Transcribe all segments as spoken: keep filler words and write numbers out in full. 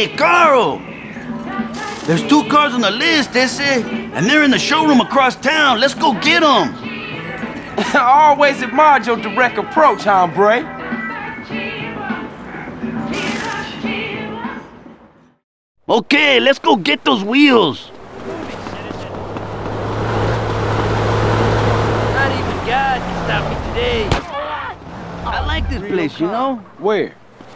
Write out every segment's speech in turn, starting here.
Hey, Carl! There's two cars on the list, they say, and they're in the showroom across town. Let's go get them. I always admired your direct approach, hombre. Okay, let's go get those wheels. Not even God can stop me today. I like this place, you know? Where?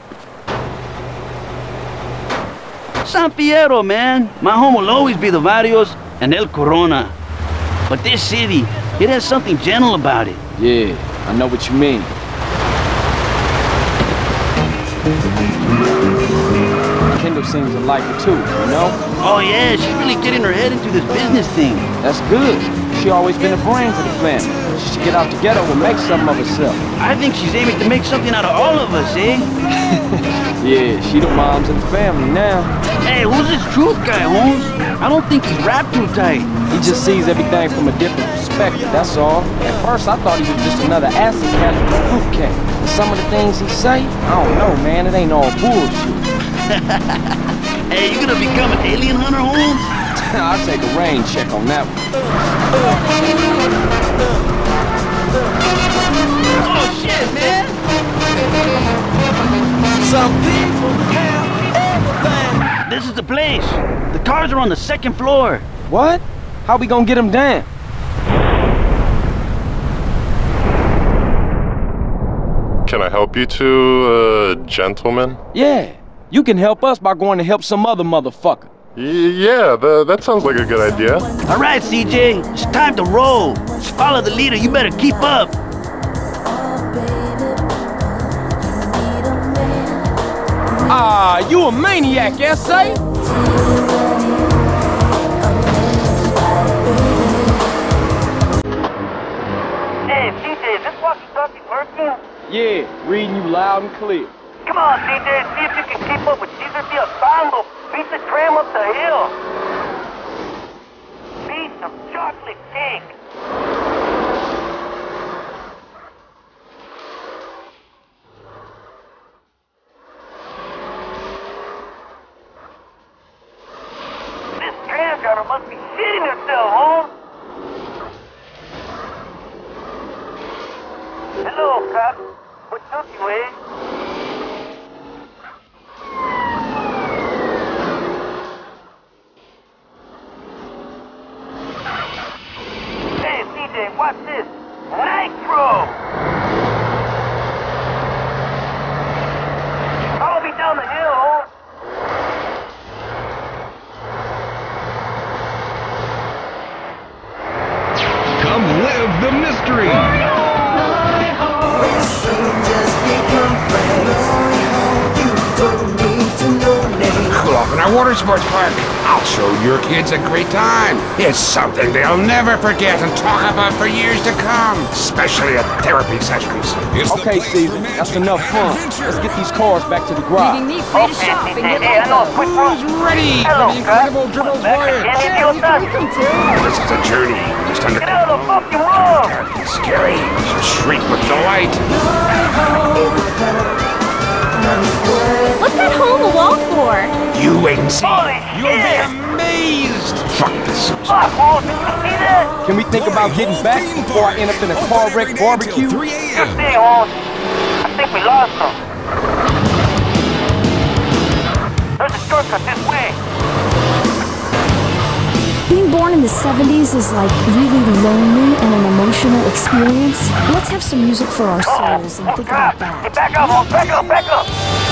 San Fierro, man. My home will always be the Barrios and El Corona. But this city, it has something gentle about it. Yeah, I know what you mean. Kendall seems to like it too, you know? Oh yeah, she's really getting her head into this business thing. That's good. She always been the brains of the family. She should get out together and make something of herself. I think she's aiming to make something out of all of us, eh? Yeah, she the moms of the family now. Hey, who's this truth guy, Holmes? I don't think he's wrapped too tight. He just sees everything from a different perspective, that's all. At first, I thought he was just another acid cat with a fruit cat. But some of the things he say, I don't know, man. It ain't all bullshit. Hey, you gonna become an alien hunter, Holmes? I'll take a rain check on that one. Oh, shit, man! Some people have everything. This is the place. The cars are on the second floor. What? How we gonna get him down? Can I help you two, uh, gentlemen? Yeah. You can help us by going to help some other motherfucker. Y yeah, the, that sounds like a good idea. All right, C J. It's time to roll. Just follow the leader. You better keep up. Ah, you a maniac, S A? Hey, C J, is this walkie-talkie working? Yeah, reading you loud and clear. Come on, C J, see if you can keep up with Cesar Sando. Piece of tram up the hill. Piece of chocolate cake. This tram driver must be shitting herself, Holmes. Hello, cop. What took you, eh? Watch this! Nitro! Follow me down the hill! Come live the mystery! Cool off in our water sports park. I'll show your kids a great time. It's something they'll never forget and talk about for years to come, especially at therapy sessions. Okay, Cesar, that's enough fun. Let's get these cars back to the garage. Okay, hey, I know, quick Who's ready Hello, for the incredible dribbles voyage? This is a journey just under Get out of the fucking road! It's scary. She'll shriek with delight. What's that hole in the wall for? You wait and see. Holy You'll be shit! amazed. Fuck this. Fuck, Holmes, did you see that? Can we think about getting back before I end up in a car wreck barbecue? Good thing, Holmes. I think we lost them. There's a shortcut this way. Being born in the seventies is like really lonely and an emotional experience. Let's have some music for our souls and think about that. Hey, back up, Holmes, back up, back up!